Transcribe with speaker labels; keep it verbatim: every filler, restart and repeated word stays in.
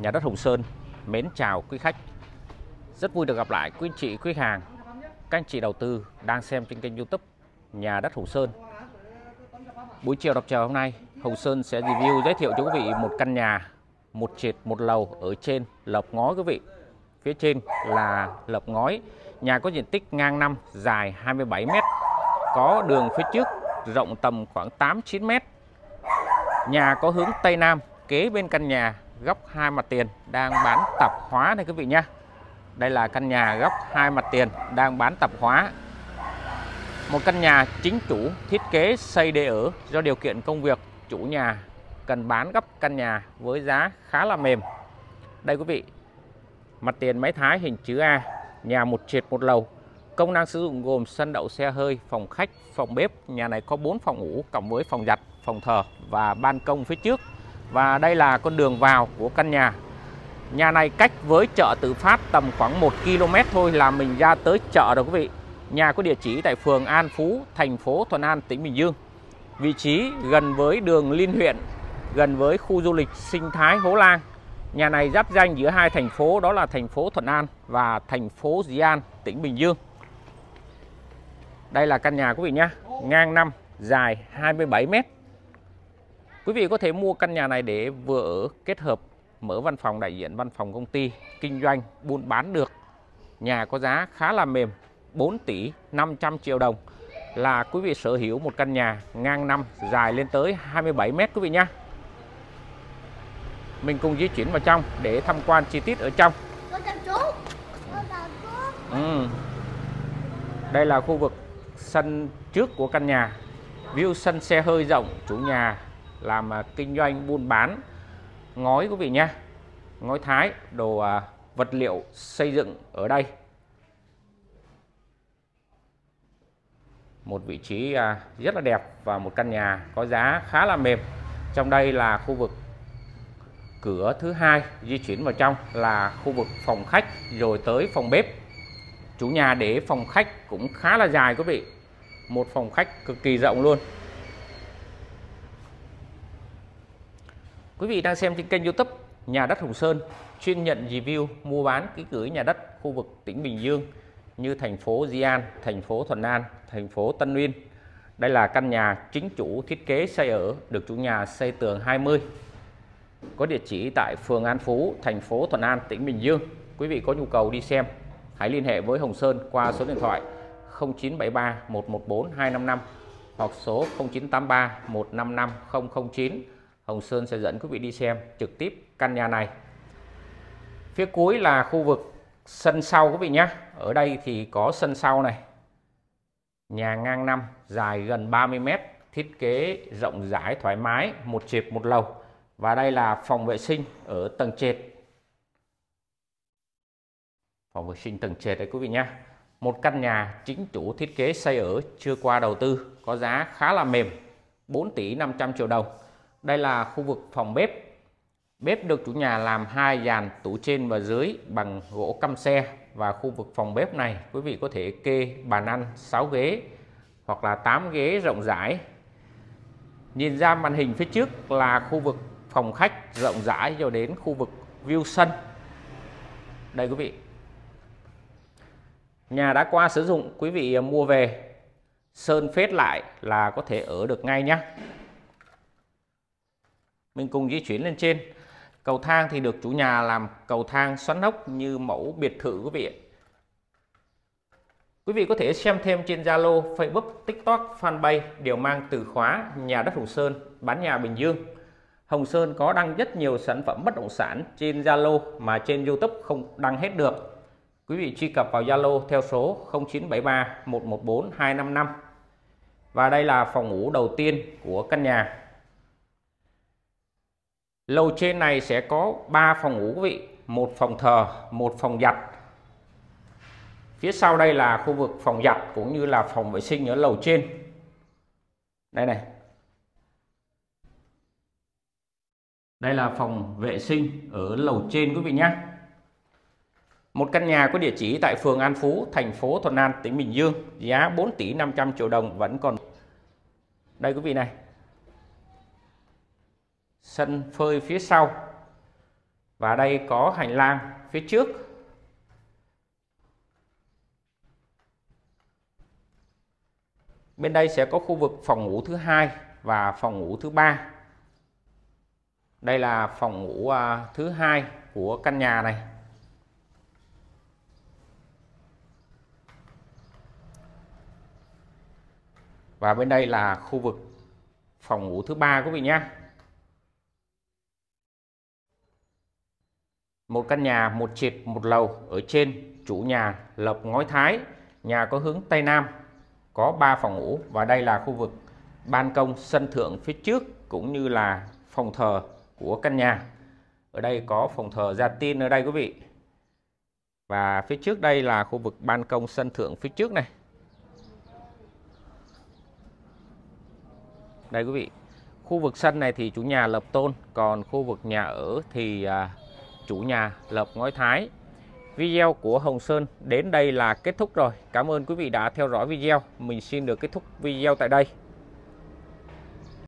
Speaker 1: Nhà đất Hồng Sơn mến chào quý khách. Rất vui được gặp lại quý anh chị, quý hàng, các anh chị đầu tư đang xem trên kênh YouTube Nhà đất Hồng Sơn. Buổi chiều đọc chờ hôm nay, Hồng Sơn sẽ review giới thiệu cho quý vị một căn nhà một trệt một lầu ở trên lợp ngói quý vị. Phía trên là lợp ngói. Nhà có diện tích ngang năm, dài hai mươi bảy mét, có đường phía trước rộng tầm khoảng tám chín mét. Nhà có hướng Tây Nam, kế bên căn nhà góc hai mặt tiền đang bán tạp hóa này quý vị nhé. Đây là căn nhà góc hai mặt tiền đang bán tạp hóa. Một căn nhà chính chủ thiết kế xây để ở, do điều kiện công việc chủ nhà cần bán gấp căn nhà với giá khá là mềm. Đây quý vị, mặt tiền máy thái hình chữ A, nhà một trệt một lầu. Công năng sử dụng gồm sân đậu xe hơi, phòng khách, phòng bếp. Nhà này có bốn phòng ngủ cộng với phòng giặt, phòng thờ và ban công phía trước. Và đây là con đường vào của căn nhà. Nhà này cách với chợ Tự Phát tầm khoảng một ki lô mét thôi là mình ra tới chợ rồi quý vị. Nhà có địa chỉ tại phường An Phú, thành phố Thuận An, tỉnh Bình Dương. Vị trí gần với đường liên huyện, gần với khu du lịch sinh thái Hố Lang. Nhà này giáp ranh giữa hai thành phố, đó là thành phố Thuận An và thành phố Dĩ An, tỉnh Bình Dương. Đây là căn nhà quý vị nhé, ngang năm, dài hai mươi bảy mét. Quý vị có thể mua căn nhà này để vừa ở kết hợp mở văn phòng đại diện, văn phòng công ty, kinh doanh, buôn bán được. Nhà có giá khá là mềm, bốn tỷ năm trăm triệu đồng là quý vị sở hữu một căn nhà ngang năm, dài lên tới hai mươi bảy mét quý vị nhé. Mình cùng di chuyển vào trong để tham quan chi tiết ở trong. Ừ. Đây là khu vực sân trước của căn nhà. View sân xe hơi rộng, chủ nhà làm kinh doanh buôn bán ngói quý vị nhé. Ngói thái, đồ vật liệu xây dựng ở đây. Một vị trí rất là đẹp và một căn nhà có giá khá là mềm. Trong đây là khu vực cửa thứ hai, di chuyển vào trong là khu vực phòng khách rồi tới phòng bếp. Chủ nhà để phòng khách cũng khá là dài quý vị. Một phòng khách cực kỳ rộng luôn. Quý vị đang xem trên kênh YouTube Nhà đất Hồng Sơn, chuyên nhận review mua bán ký gửi nhà đất khu vực tỉnh Bình Dương như thành phố Dĩ An, thành phố Thuận An, thành phố Tân Uyên. Đây là căn nhà chính chủ thiết kế xây ở, được chủ nhà xây tường hai mươi. Có địa chỉ tại phường An Phú, thành phố Thuận An, tỉnh Bình Dương. Quý vị có nhu cầu đi xem, hãy liên hệ với Hồng Sơn qua số điện thoại không chín bảy ba một một bốn hai năm năm hoặc số không chín tám ba một năm năm không không chín. Hồng Sơn sẽ dẫn quý vị đi xem trực tiếp căn nhà này. Phía cuối là khu vực sân sau quý vị nhé. Ở đây thì có sân sau này. Nhà ngang năm, dài gần ba mươi mét, thiết kế rộng rãi thoải mái, một trệt một lầu. Và đây là phòng vệ sinh ở tầng trệt. Phòng vệ sinh tầng trệt đấy quý vị nhé. Một căn nhà chính chủ thiết kế xây ở, chưa qua đầu tư, có giá khá là mềm, bốn tỷ năm trăm triệu đồng. Đây là khu vực phòng bếp. Bếp được chủ nhà làm hai dàn tủ trên và dưới bằng gỗ căm xe. Và khu vực phòng bếp này quý vị có thể kê bàn ăn sáu ghế hoặc là tám ghế rộng rãi. Nhìn ra màn hình phía trước là khu vực phòng khách rộng rãi cho đến khu vực view sân. Đây quý vị. Nhà đã qua sử dụng, quý vị mua về sơn phết lại là có thể ở được ngay nhé. Mình cùng di chuyển lên trên. Cầu thang thì được chủ nhà làm cầu thang xoắn ốc như mẫu biệt thự quý vị. Quý vị có thể xem thêm trên Zalo, Facebook, TikTok, Fanpage đều mang từ khóa Nhà đất Hồng Sơn, bán nhà Bình Dương. Hồng Sơn có đăng rất nhiều sản phẩm bất động sản trên Zalo mà trên YouTube không đăng hết được. Quý vị truy cập vào Zalo theo số không chín bảy ba một một bốn hai năm năm. Và đây là phòng ngủ đầu tiên của căn nhà. Lầu trên này sẽ có ba phòng ngủ quý vị, một phòng thờ, một phòng giặt. Phía sau đây là khu vực phòng giặt cũng như là phòng vệ sinh ở lầu trên. Đây này. Đây là phòng vệ sinh ở lầu trên quý vị nhé. Một căn nhà có địa chỉ tại phường An Phú, thành phố Thuận An, tỉnh Bình Dương, giá bốn tỷ năm trăm triệu đồng vẫn còn. Đây quý vị này. Sân phơi phía sau. Và đây có hành lang phía trước. Bên đây sẽ có khu vực phòng ngủ thứ hai và phòng ngủ thứ ba. Đây là phòng ngủ thứ hai của căn nhà này. Và bên đây là khu vực phòng ngủ thứ ba quý vị nhé. Một căn nhà một trệt một lầu, ở trên chủ nhà lợp ngói Thái, nhà có hướng Tây Nam, có ba phòng ngủ. Và đây là khu vực ban công sân thượng phía trước cũng như là phòng thờ của căn nhà. Ở đây có phòng thờ gia tiên ở đây quý vị. Và phía trước đây là khu vực ban công sân thượng phía trước này. Đây quý vị, khu vực sân này thì chủ nhà lợp tôn, còn khu vực nhà ở thì à, chủ nhà lợp ngói Thái. Video của Hồng Sơn đến đây là kết thúc rồi. Cảm ơn quý vị đã theo dõi video. Mình xin được kết thúc video tại đây.